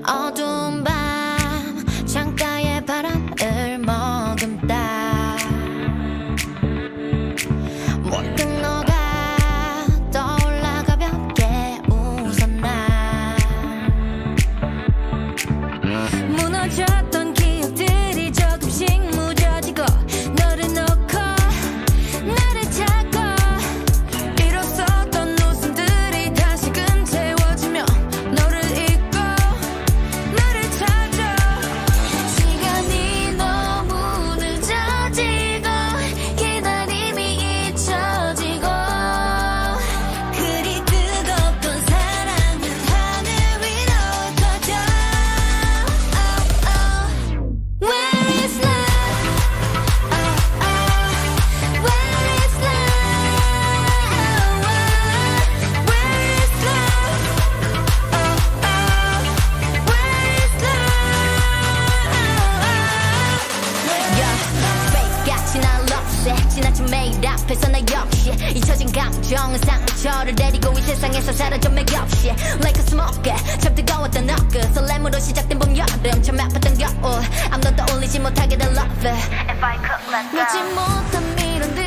어두운 밤 창가에 바람을 머금다 문득 너가 떠올라 가볍게 웃었나 무너졌던 기억들이 조금씩 무뎌지고 너를 놓고 나를 찾고 비로소 어떤 웃음들이 다시금 채워지며 너를 잊고 나를 찾아 시간이 너무 늦어지고 기다림이 잊혀지고 그리 뜨겁던 사랑은 하늘 위로 터져 Where is love? Where is love? Where is love? Where is love? Fake 같이 난 럽세 지나친 매일 앞에서 나 역시 잊혀진 감정은 상처를 데리고 이 세상에서 사라져 맥없이 Like a smoke 참 뜨거웠던 너그 설렘으로 시작된 봄 여름 참 아팠던 겨울 아무도 떠올리지 못하게 된 love If I could let go 놓지 못한 미련들